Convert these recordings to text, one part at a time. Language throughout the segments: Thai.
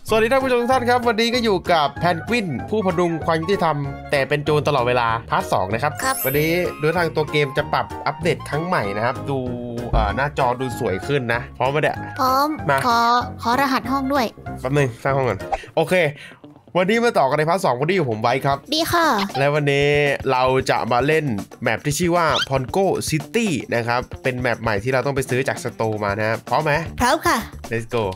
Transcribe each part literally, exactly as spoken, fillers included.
สวัสดีท่านผู้ชมทุกท่านครับวันนี้ก็อยู่กับแพนกวินผู้พดุงความยุติธรรมแต่เป็นโจรตลอดเวลาพาร์ทสองนะครับวันนี้โดยทางตัวเกมจะปรับอัปเดตครั้งใหม่นะครับดูหน้าจอดูสวยขึ้นนะพร้อมไหมเนี่ยพร้อมมาขอขอรหัสห้องด้วยแป๊บนึงสร้างห้องก่อนโอเควันนี้มาต่อกันในพาร์ทสองวันนี้อยู่ผมไว้ครับดีค่ะและวันนี้เราจะมาเล่นแมปที่ชื่อว่า Pongo City นะครับเป็นแมปใหม่ที่เราต้องไปซื้อจากสโตร์มานะครับพร้อมไหมพร้อมค่ะ Let's go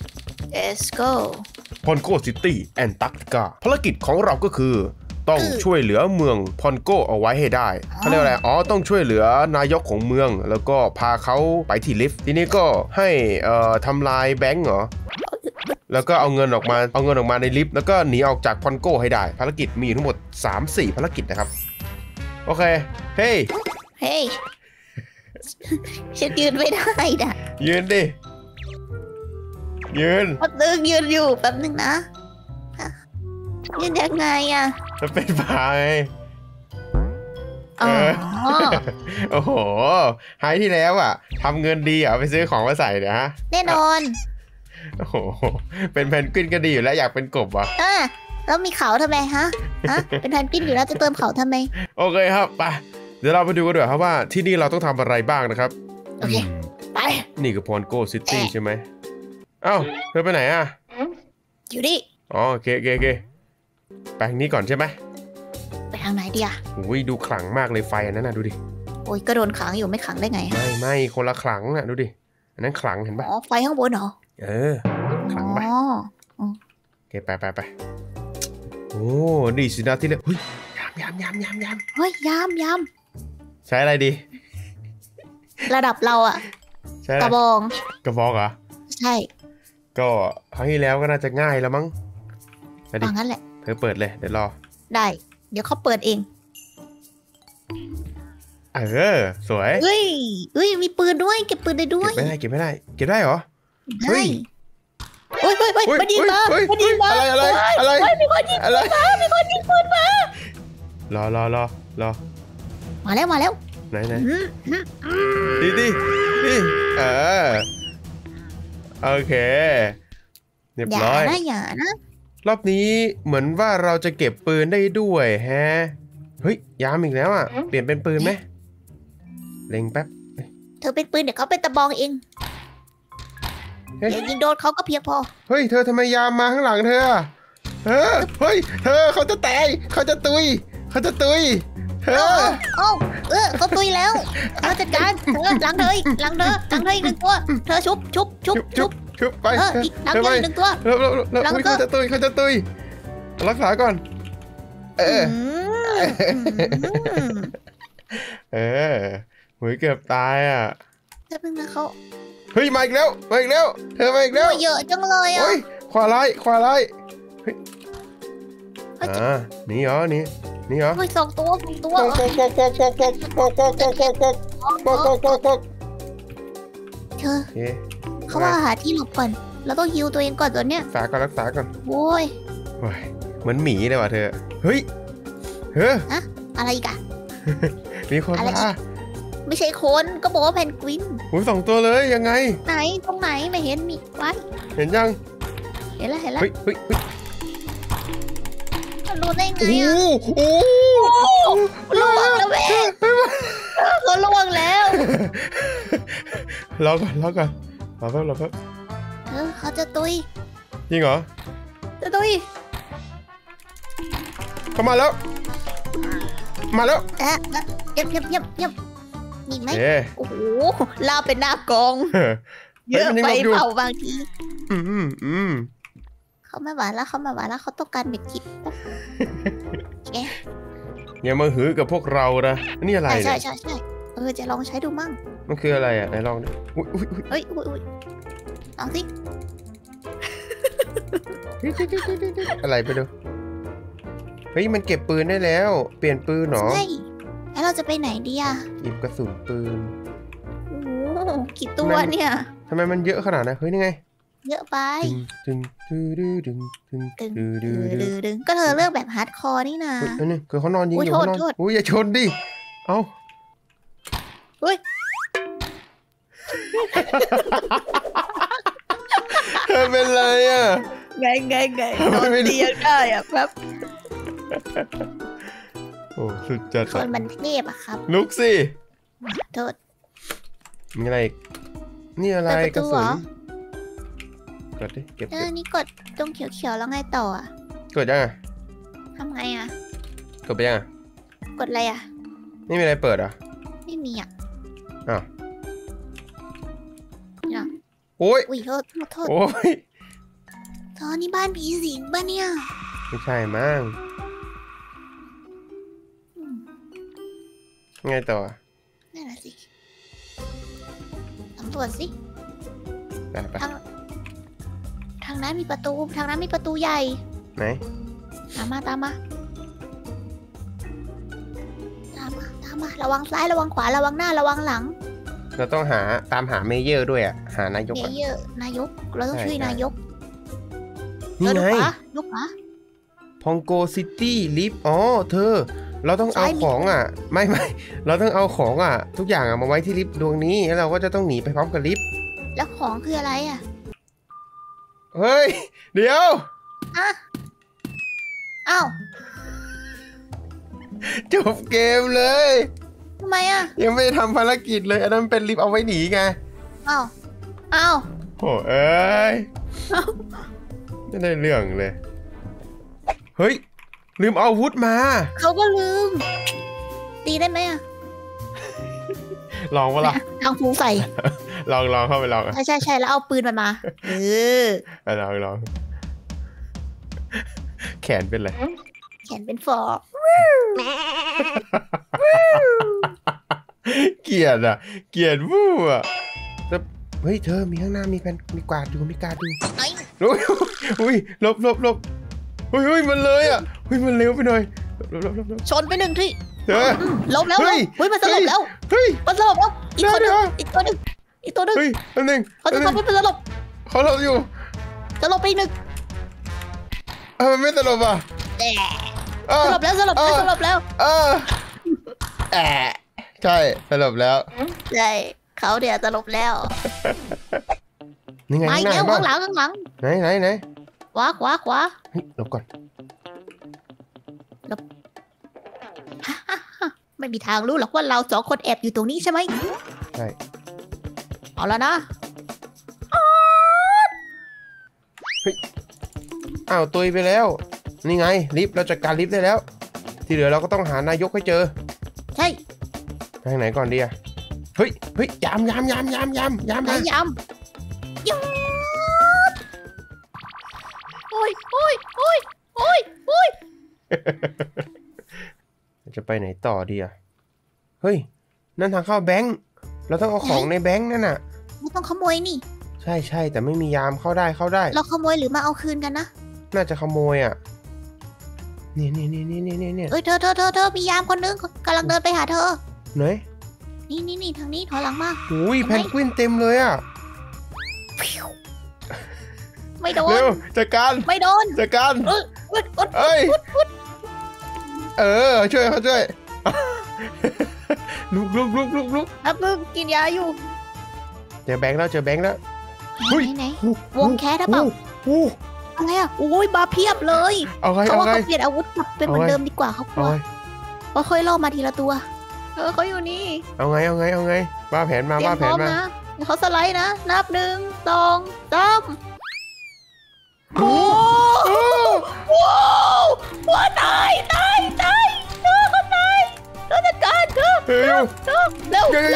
Let's go Pongo City Antarctica ภารกิจของเราก็คือต้องช่วยเหลือเมืองพอนโกเอาไว้ให้ได้เขาเรียกอะไรอ๋อต้องช่วยเหลือนายกของเมืองแล้วก็พาเขาไปที่ลิฟต์ทีนี้ก็ให้เอ่อทำลายแบงก์เหรอแล้วก็เอาเงินออกมาเอาเงินออกมาในลิฟต์แล้วก็หนีออกจากพอนโกให้ได้ภารกิจมีทั้งหมด สามสี่ ภารกิจนะครับโอเคเฮ้ยเฮ้ยฉันยืนไม่ได้นะยืนดิยืนแป๊บนึงยืนอยู่แป๊บนึงนะยืนยังไงอะจะเป็นพายอ๋อโอ้โหหายที่แล้วอ่ะทำเงินดีอ่ะไปซื้อของมาใส่เนี่ยฮะแน่นอนโอ้โหเป็นแพนกวินก็ดีอยู่แล้วอยากเป็นกบอ่ะอ่ะแล้วมีเขาทำไมฮะฮะเป็นแพนกวินอยู่แล้วจะเติมเขาทำไมโอเคครับไปเดี๋ยวเราไปดูกันด้วยครับว่าที่นี่เราต้องทำอะไรบ้างนะครับโอเคไปนี่คือพอนโกซิตี้ใช่ไหมเอ้าเธอไปไหนอ่ะอยู่ดิอ๋อโอเคโอเคโอเคไปทางนี้ก่อนใช่ไหมไปทางไหนดีอ่ะอุ้ยดูขลังมากเลยไฟอันนั้นนะดูดิโอ้ยก็โดนขังอยู่ไม่ขังได้ไงไม่ไม่คนละขลังน่ะดูดิอันนั้นขลังเห็นปะอ๋อไฟข้างบนเหรอเออขลังไปโอเคไปไปไปโอ้ดีสินะที่เลยเฮ้ยยามยามยามยามยามเฮ้ยยามยามใช้อะไรดีระดับเราอ่ะกระบองกระบองเหรอใช่ก็ครั้งที่แล้วก็น่าจะง่ายแล้วมั้งฟังงั้นแหละเธอเปิดเลยเดี๋ยวรอได้เดี๋ยวเขาเปิดเองเออสวยเฮ้ยเฮ้ยมีปืนด้วยเก็บปืนได้ด้วยเก็บไม่ได้เก็บไม่ได้เก็บได้เหรอเฮ้ยเฮ้ยเฮ้ยเฮ้ยมันยิงมามันยิงมาอะไรอะไรอะไรมีคนยิงปืนมามีคนยิงปืนมารอรอรอรอมาแล้วมาแล้วไหนไหนดีดีดีเออโอเคเรียบร้อยอย่านะอย่านะรอบนี้เหมือนว่าเราจะเก็บปืนได้ด้วยแฮะเฮ้ยยามอีกแล้วอ่ะเปลี่ยนเป็นปืนไหมเล็งแป๊บเธอเป็นปืนเดี๋ยวเขาเป็นตะบองเองเดี๋ยวยิงโดนเขาก็เพียงพอเฮ้ยเธอทำไมยามมาข้างหลังเธอเฮ้ยเฮ้ยเธอเขาจะแตกเขาจะตุยเขาจะตุยเธอเอ้าเออเขาตุยแล้วเธอจัดการเธอหลังเธอหลังเธอหลังเธออีกหนึ่งตัวเธอชุบชุบชุบชุบชุบไปเออหลังเธออีกหนึ่งตัวแล้วแล้วแล้วเขาจะตุยเขาจะตุยรักษาก่อนเออเออหุยเกือบตายอ่ะจะเป็นนะเขาเฮ้ยมาอีกแล้วมาอีกแล้วเธอมาอีกแล้วเยอะจังเลยอ่ะขวาไล่ขวาไล่เฮ้ยอ่านี่เหรอนี่นี่เหรอเฮ้ยสองตัวสองตัวปอกปอกปอกปอกปอกปอกปอกปอกปอกปอกปอกปอกปอกปอกเธอเขาว่าหาที่หลบก่อนเราต้องฮิวตัวเองก่อนตัวเนี้ยรักษาก่อนรักษาก่อนโว้ยเหมือนหมีเลยว่ะเธอเฮ้ยเฮ้ยอะอะไรอีกอะมีคนมาไม่ใช่คนก็บอกว่าแพนกวินโอ้ยสองตัวเลยยังไงไหนตรงไหนไม่เห็นมีไว้เห็นยังเห็นแล้วเห็นแล้วเฮ้ยเฮ้ยเฮ้ยรู้ได้ไงอ่ะโอ้ล่วงแล้วแม่เขาล่วงแล้วรอก่อนรอก่อนรอแป๊บรอแป๊บเออเขาจะตุยจริงเหรอจะตุยเขามาแล้วมาแล้วเอ๊ะเย็บเย็บเย็บเย็บมีไหมโอ้โหลาเป็นหน้ากองเยอะไปเผาบางทีอืมอืมเขาไม่หวานแล้วเขาไม่หวานแล้วเขาต้องการเบ็ดจิตแกอย่ามาหือกับพวกเรานะนี่อะไรใช่ใช่ใช่เออจะลองใช้ดูมั่งมันคืออะไรอ่ะไหนลองดิเฮ้ยอุ้ยอุ้ยลองสิอะไรไปดูเฮ้ยมันเก็บปืนได้แล้วเปลี่ยนปืนหรอใช่แล้วเราจะไปไหนดีอ่ะหยิบกระสุนปืนโอ้กี่ตัวเนี่ยทำไมมันเยอะขนาดนั้นเฮ้ยนี่ไงเยอะไปดึงดึงดึงดึงดึงดึงดึงดึงดึงดึงก็เธอเลือกแบบฮาร์ดคอร์นี่นะนี่คือเขานอนยิงอยู่เขานอนอุ้ยอย่าชนดิเอ้าเฮ้ยเธอเป็นไรอ่ะไงไงไงโดนตียังได้อ่ะครับโอ้สุดจัดคนมันเทพอะครับลุกสิโทษมีอะไรนี่อะไรกระสุนกดดิเก็บเออนี่กดตรงเขียวๆแล้วไงต่ออ่ะกดยังไงทำไงอ่ะกดไปยังกดอะไรอ่ะไม่มีอะไรเปิดอ่ะไม่มีอ่ะอ้าวโอ้ยอุ้ยโทษโทษโอ้ยเธอนี่บ้านผีสิงบ้านเนี่ยไม่ใช่มั้งไงต่อนั่นแหละสิสำรวจสิทางทางนั้นมีประตูทางนั้นมีประตูใหญ่ไหนตามมาตามมาตามมาตามมาระวังซ้ายระวังขวาระวังหน้าระวังหลังเราต้องหาตามหาเมเยอร์ด้วยอ่ะหานายกเมเยอร์นายกเราต้องช่วยนายกนี่ไงลูกหมาพองโกซิตี้ลิฟอ๋อเธอเราต้องเอาของอ่ะไม่ไม่เราต้องเอาของอ่ะทุกอย่างอ่ะมาไว้ที่ลิฟต์ดวงนี้แล้วเราก็จะต้องหนีไปพร้อมกับลิฟต์แล้วของคืออะไรอ่ะเฮ้ยเดี๋ยวอ่ะอ้าวจบเกมเลยทำไมอ่ะยังไม่ได้ทำภารกิจเลยอันนั้นเป็นลิฟต์เอาไว้หนีไงอ้าวอ้าวโอ้เอ้ยไม่ได้เรื่องเลยเฮ้ยลืมเอาอาวุธมาเขาก็ลืมตีได้ไหมอ่ะลองวะล่ะทางฟูใส่ลองลองเข้าไปลองใช่ใช่ใช่แล้วเอาปืนมันมาเออลองลองแขนเป็นอะไรแขนเป็นฟอกเกลียดอ่ะเกลียดวู้อ่ะแล้วเฮ้ยเธอมีข้างหน้ามีแผ่นมีกวาดดูมีกาดดูอุ้ยอุ้ยลบลบลบเฮ้ยเฮ้ยมันเลยอ่ะเฮ้ยมันเร็วไปหน่อยลบลบลบชนไปหนึ่งที่เธอลบแล้วเฮ้ยเฮ้ยมันสลบแล้วเฮ้ยมันสลบแล้วอีกตัวนึงอีกตัวนึงอีกตัวนึงเฮ้ยอันหนึ่งเขาจะทำให้มันสลบเขาสลบอยู่สลบไปอีกหนึ่งเออไม่สลบอ่ะสลบแล้วสลบแล้วสลบแล้วเออแอะใช่สลบแล้วใช่เขาเดี๋ยวสลบแล้วนี่ไงข้างหน้าข้างหลังข้างหลังไหนไหนไหนขวาขวาขวาเฮ้ยหลบก่อนหลบไม่มีทางรู้หรอกว่าเราสองคนแอบอยู่ตรงนี้ใช่ไหมใช่เอาแล้วนะเฮ้ยอ้าวตุยไปแล้วนี่ไงลิฟต์เราจัดการลิฟต์ได้แล้วที่เหลือเราก็ต้องหานายกให้เจอใช่ทางไหนก่อนดีอะเฮ้ยเฮ้ยยามยามยามยามยามยามยามยามโอ้ยโอ้ยโอ้ยโอ้ยโอ้ยจะไปไหนต่อดีอะเฮ้ยนั่นทางเข้าแบงค์เราต้องเอาของในแบงค์นั่นน่ะไม่ต้องขโมยนี่ใช่ใช่แต่ไม่มียามเข้าได้เข้าได้เราขโมยหรือมาเอาคืนกันนะน่าจะขโมยอ่ะนี่นี่นี่นี่นี่นี่เอ้ยเธอเธอเธอเธอมียามคนนึงกำลังเดินไปหาเธอไหนนี่นี่นี่ทางนี้ถอยหลังมาอุ้ยแพนกวินเต็มเลยอ่ะไม่โดนเร็วจัดการไม่โดนจัดการเอ้ยเอ้ยเออช่วยเขาช่วยลุกลุกลุกลุกลุกอับมึงกินยาอยู่เจอแบงค์แล้วเจอแบงค์แล้วไหนไหนวงแคสหรือเปล่าอะไรอ่ะโอ้ยมาเพียบเลยเอาไงเขาเอาว่าไงเขาเปลี่ยนอาวุธกลับเป็นเหมือนเดิมดีกว่าเขากลัวก็ค่อยล่อมาทีละตัวเออเขาอยู่นี่เอาไงเอาไงเอาไงว่าแผนมาว่าแผนมาเขาสไลด์นะนับหนึ่งสองสามโอ้โหหัวตายตายตายเธอเขาตายเธอจัดการเธอเร็วเร็วเร็ว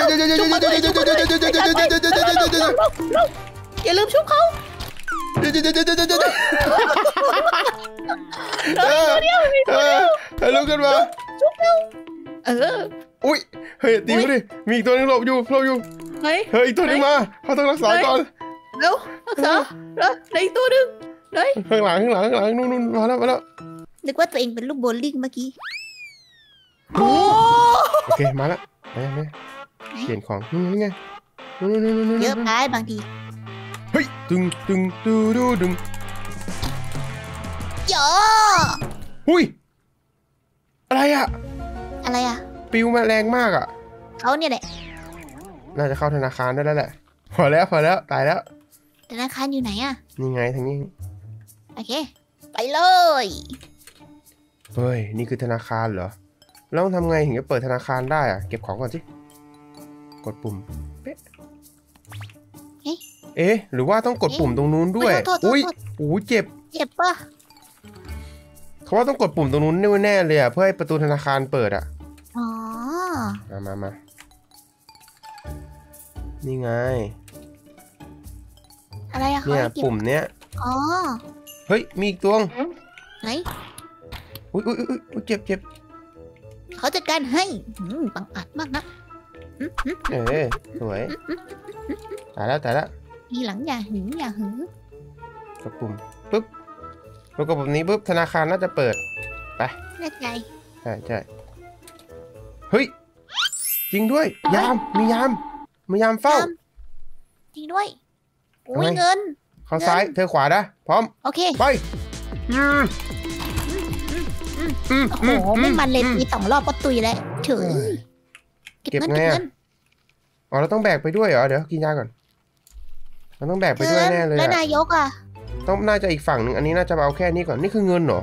อย่าลืมชุบเขาเดี๋ยวเดี๋ยวเดี๋ยวเดี๋ยวเดี๋ยวเดี๋ยวเออเออลุกขึ้นมาชุบเร็วเอออุ้ยเฮ้ยตีมาดิมีอีกตัวนึงหลบอยู่หลบอยู่เฮ้ยเฮ้ยอีกตัวนึงมาเขาต้องรักษาก่อนเร็วรักษาแล้วอีกตัวนึงเฮ้ยข้างหลังข้างหลังข้างหลังนู่นนู่นมาแล้วมาแล้วนึกว่าตัวเองเป็นลูกโบลิ่งเมื่อกี้โอ้โอเคมาแล้วไปไปเปลี่ยนของนี่ไงเยอะไปบางทีเฮ้ยตึงตึงตูดูดึงเยอะหุ้ยอะไรอะอะไรอะปิวมาแรงมากอะเขาเนี่ยแหละน่าจะเข้าธนาคารได้แล้วแหละพอแล้วพอแล้วตายแล้วธนาคารอยู่ไหนอะนี่ไงทางนี้โอเคไปเลยเฮ้ยนี่คือธนาคารเหรอแล้วทำไงถึงจะเปิดธนาคารได้อะเก็บของก่อนสิกดปุ่มเป๊ะเอ๊ะหรือว่าต้องกดปุ่มตรงนู้นด้วยอุ้ยโอ้เจ็บเจ็บปะเขาว่าต้องกดปุ่มตรงนู้นแน่ๆเลยอะเพื่อให้ประตูธนาคารเปิดอะอ๋อมามามานี่ไงอะไรอะเนี่ยปุ่มเนี้ยอ๋อเฮ้ยมีอีกตัวไหนอุ้ยอุ้ยอุ้ยเจ็บเจ็บเขาจัดการให้บังอาจมากนะเออสวยตายแล้วตายแล้วทีหลังอย่าหึงอย่าหึงกดปุ่มปุ๊บแล้วกดปุ่มนี้ปุ๊บธนาคารน่าจะเปิดไปแน่ใจใช่ใช่เฮ้ยจริงด้วยยามมียามมียามเฝ้าจริงด้วยอุ้ยเงินเขาซ้ายเธอขวานะพร้อมโอเคไปโอ้โหไม่มันเลยมีสองรอบก็ตุยแล้วเฉยเก็บเงินอ๋อเราต้องแบกไปด้วยเหรอเดี๋ยวกินยาก่อนเราต้องแบกไปด้วยแน่เลยแล้วนายกอ่ะต้องน่าจะอีกฝั่งหนึ่งอันนี้น่าจะเอาแค่นี้ก่อนนี่คือเงินเหรอ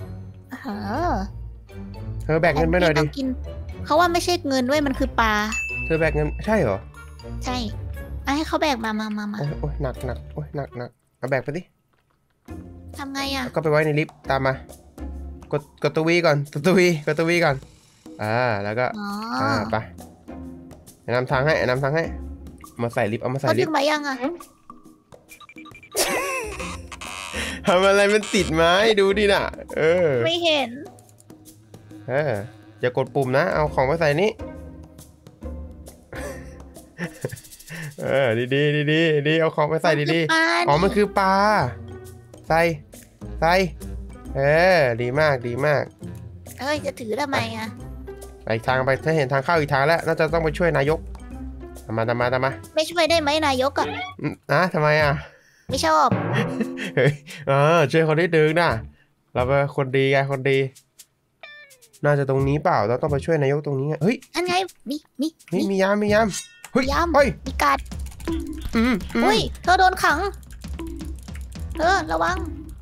เธอแบกเงินไปหน่อยดิเขาว่าไม่ใช่เงินด้วยมันคือปลาเธอแบกเงินใช่เหรอใช่ให้เขาแบกมามามามาโอ้ยหนักหนักโอ้ยหนักหนักเอาแบกไปดิทำไงอ่ะก็ไปไว้ในลิฟต์ตามมากดกดตัววีก่อนตัววีกดตัววีก่อนอ่าแล้วก็อ่าไปนำทางให้นำทางให้มาใส่ลิฟต์เอามาใส่ลิฟต์เขาดึงมายังอ่ะทำอะไรมันติดไม้ดูดิน่ะเออไม่เห็นเอออย่ากดปุ่มนะเอาของมาใส่นี้เออดีดีดีดีดีเอาของมาใส่ดีดีอ๋อมันคือปลาใส่ใส่เออดีมากดีมากเอ้ยจะถือทำไมอ่ะไปทางไปถ้าเห็นทางเข้าอีกทางแล้วน่าจะต้องไปช่วยนายกทำมาทำมาทำมาไม่ช่วยได้ไหมนายกอ่ะนะทำไมอ่ะไม่ชอบเฮ้ยอ่าช่วยคนที่ดึงนะเราเป็นคนดีไงคนดีน่าจะตรงนี้เปล่าเราต้องไปช่วยนายกตรงนี้เฮ้ยอันไงมีมีมีมียามมียามเฮ้ยยามมีกัดอืมอุ้ยเธอโดนขังเธอระวัง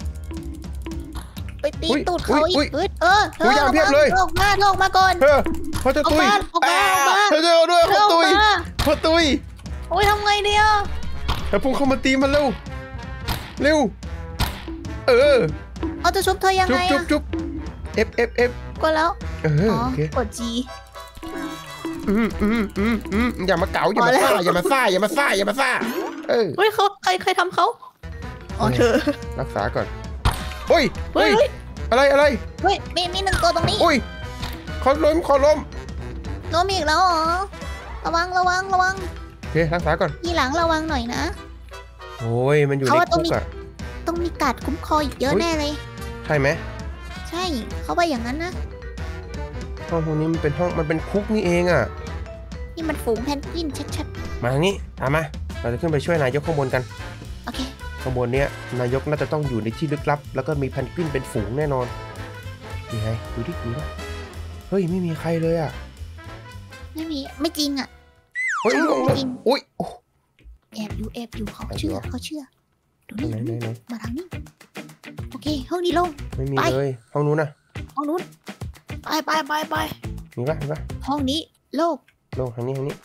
ไปตีตูดเขาอีกเออเออเธอออกมาออกมาออกมาก่อนเออเขาจะตุยออกมาออกมาเธอจะเอาด้วยเขาตุยเขาตุยโอ้ยทำไงเนี่ยแต่พุ่งเข้ามาตีมันเร็วเร็วเออเอาจะชุบเธอยังไงจุ๊บจุ๊บเอฟเอฟเอฟก็แล้วเออโอเคกดจีอืมอืมอืมอืมอย่ามาเก๋าอย่ามาซ่าอย่ามาซ่าอย่ามาซ่าอย่ามาซ่าเออเฮ้ยเขาใครใครทำเขาอ๋อเธอรักษาก่อนเฮ้ยเฮ้ยอะไรอะไรเฮ้ยมีมีหนึ่งตัวตรงนี้อุ้ยเขาล้มเขาล้มล้มอีกแล้วเหรอระวังระวังระวังโอเครักษาก่อนทีหลังระวังหน่อยนะโอ้ยมันอยู่ในคุกอะต้องมีกัดคุ้มคออีกเยอะแน่เลยใช่ไหมใช่เขาว่าอย่างนั้นนะห้องตรงนี้มันเป็นห้องมันเป็นคุกนี่เองอะนี่มันฝูงแพนกวินชัดๆมาทางนี้ตามมาเราจะขึ้นไปช่วยนายกข้างบนกันโอเคข้างบนเนี้ยนายกน่าจะต้องอยู่ในที่ลึกลับแล้วก็มีแพนกวินเป็นฝูงแน่นอนนี่ไงดูดิดูดิเฮ้ยไม่มีใครเลยอะไม่มีไม่จริงอะเฮ้ยจริงอุ้ยแอบอยู่แอบอยู่เขาเชื่อเขาเชื่อดูนี่มาทางนี้โอเคห้องนี้ลงไม่มีเลยห้องนู้นนะห้องนู้นไปไปไปไปมีปะมีปะห้องนี้โลกโลกทางนี้ทางนี้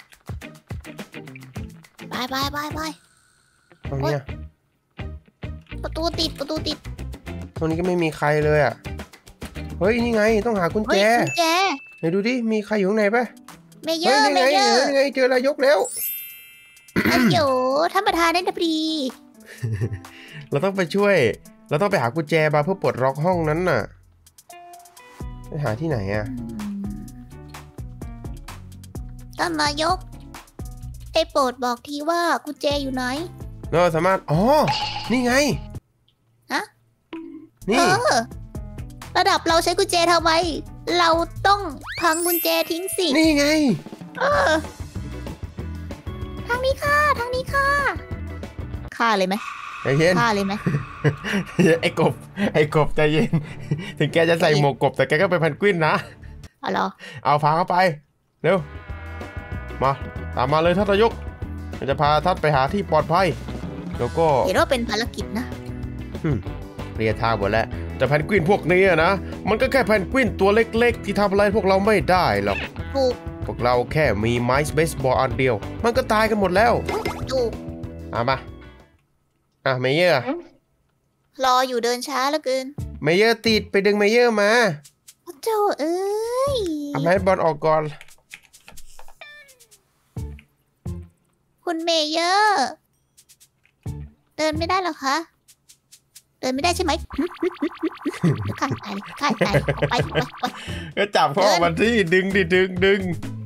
ไปไปไปไปห้องนี้ประตูติดประตูติดห้องนี้ก็ไม่มีใครเลยอ่ะเฮ้ยนี่ไงต้องหากุญแจกุญแจไหนดูดิมีใครอยู่ข้างในปะไม่เยอะไม่เยอะนี่ไงเจอนายกแล้วอันโยท่านประธานได้พอดีเราต้องไปช่วยเราต้องไปหากุญแจมาเพื่อปลดล็อกห้องนั้นน่ะไปหาที่ไหนอ่ะท่านนายกได้โปรดบอกทีว่ากุญแจอยู่ไหนเราสามารถอ๋อนี่ไงฮะนี่ระดับเราใช้กุญแจทำไมเราต้องพังกุญแจทิ้งสินี่ไงเออทางนี้ค่ะทางนี้ค่ะฆ่าเลยไหมใจเย็นฆ่าเลยไหมไอ้กบไอ้กบใจเย็นถึงแกจะใส่หมวกกบแต่แกก็เป็นแพนกวินนะเอาเหรอเอาพาเข้าไปเร็วมาตามมาเลยท่านนายกจะพาท่านไปหาที่ปลอดภัยแล้วก็เห็นว่าเป็นภารกิจนะเพลียทางหมดแล้วแต่แพนกวินพวกนี้นะมันก็แค่แพนกวินตัวเล็กๆที่ทำอะไรพวกเราไม่ได้หรอกถูกพวกเราแค่มีไม้เบสบอลอันเดียวมันก็ตายกันหมดแล้วถูกเอามาอ่ะเมเยอร์รออยู่เดินช้าเหลือเกินเมเยอร์ติดไปดึงเมเยอร์มาโอ้โจเอ้ยทำให้บอลออกก่อนคุณเมเยอร์ เดินไม่ได้หรอคะ เดินไม่ได้ใช่ไหมข้าตายข้าตายไปไปไปก็จับพ่อมันที่ดึงดิดึงดึง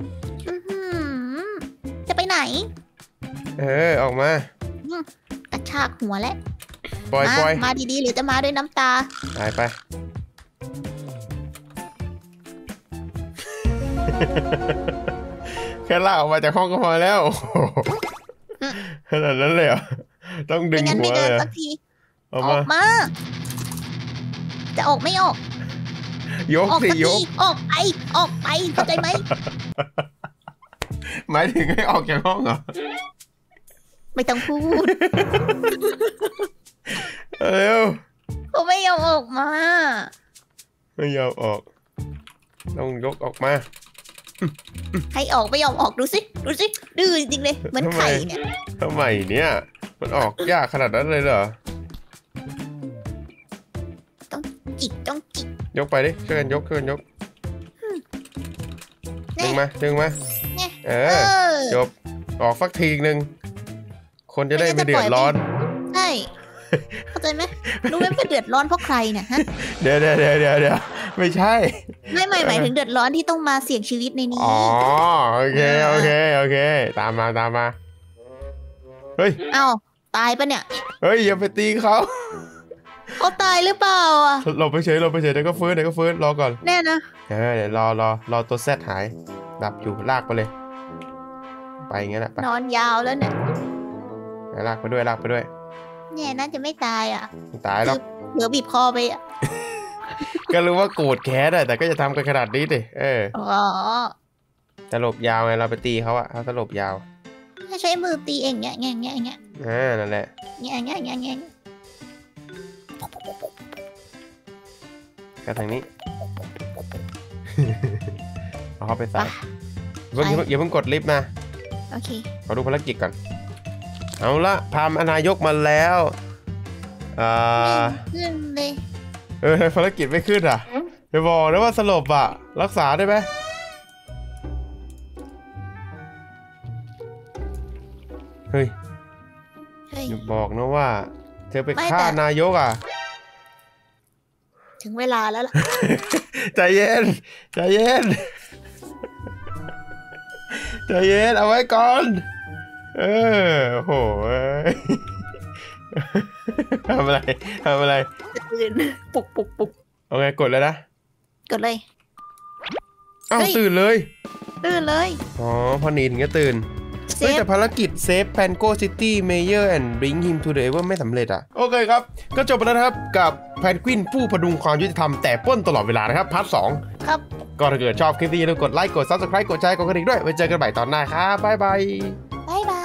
จะไปไหนเออออกมากระชากหัวแล้วปล่อยปล่อยมาดีๆหรือจะมาด้วยน้ำตาไปไป แค่ลากออกมาจากห้องก็พอแล้วขนาดนั้นเลยเหรอต้องดึงไม่งั้นหัไม่วเลเดินยสักทีออกอมาอกมา จะออกไม่ออกยกออกสิสักยทีกออกไปออกไปเข้าใจไหมหมายถึงให้ออกจากห้องเหรอไม่ต้องพูดเร็วเขาไม่ยอมออกมาไม่ยอมออกต้องยกออกมาให้ออกไม่ยอมออกดูสิดูสิดื้อจริงๆเลยเหมือนไข่เนี่ยทำไมเนี่ยมันออกยากขนาดนั้นเลยเหรอจิกต้องจิกยกไปดิช่วยกันยกช่วยกันยกแน่ดึงมาดึงมาแน่เอเอออจบออกสักทีนึงคนจะได้ไม่เดือดร้อนใช่เข้าใจไหมรู้ไหมเป็นเดือดร้อนเพราะใครเนี่ยฮะเดี๋ยวเดี๋ยวเดี๋ยวเดี๋ยวเดี๋ยวไม่ใช่ไม่ไม่หมายถึงเดือดร้อนที่ต้องมาเสี่ยงชีวิตในนี้อ๋อโอเคโอเคโอเคตามมาตามมาเฮ้ยเอ้าตายปะเนี่ยเฮ้ยอย่าไปตีเขาเขาตายหรือเปล่าอ่ะเราไปเฉยเราไปเฉยเดี๋ยวก็ฟื้นเดี๋ยวก็ฟื้นรอก่อนแน่นะเออเดี๋ยวรอรอรอตัวแซดหายดับอยู่ลากไปเลย ไปอย่างเงี้ยแหละไปนอนยาวแล้วเนี่ยลากไปด้วยลากไปด้วยเนี่ยน่าจะไม่ตายอ่ะไม่ตายหรอกเผื่อบีบคอไปอ่ะก็รู้ว่าโกรธแค้นอะแต่ก็จะทำกันขนาดนี้ดิเอออ๋อตลบยาวไงเราไปตีเขาอะเขาตลบยาวถ้าใช้มือตีเองเงี้ยเงี้ยเงี้ยเงี้ยอ่านั่นแหละเงี้ยเงี้ยเงี้ยเงี้ยกันทางนี้ เอาเขาไปใส่เพิ่งอย่าเพิ่งอย่าเพิ่งกดลิฟต์นะโอเคขอดูภารกิจก่อนเอาละพามอนายกมาแล้วอ่าขึ้นเลยเออภารกิจไม่ขึ้นอ่ะไปบอกนะว่าสลบอ่ะรักษาได้ไหมเฮ้ยเฮ้ยอย่าบอกนะว่า เธอไปไม่ฆ่าแต่นายกอ่ะถึงเวลาแล้วล่ะใจเย็นใจเย็นใจเย็นเอาไว้ก่อนเออโหยทำอะไรทำอะไรตื่นปุกปุกปุกเอาไงกดเลยนะกดเลยอ้าวเฮ้ยตื่นเลยตื่นเลยอ๋อพอหนีถึงจะตื่นเซเฮ้ยฟแต่ภารกิจ Save Pango City Mayor and Bring him to the Ever ไม่สำเร็จอ่ะ โอเคครับ ก็จบไปแล้วนะครับ กับแพนกวินผู้พดุงความยุติธรรมแต่ปล้นตลอดเวลานะครับ พาร์ทสองครับก็ถ้าเกิดชอบคลิปนี้อย่าลืมกดไลค์ กด Subscribe กดแชร์กดกระดิ่งด้วยไว้เจอกันใหม่ตอนหน้าครับ บ๊ายบายบ๊ายบาย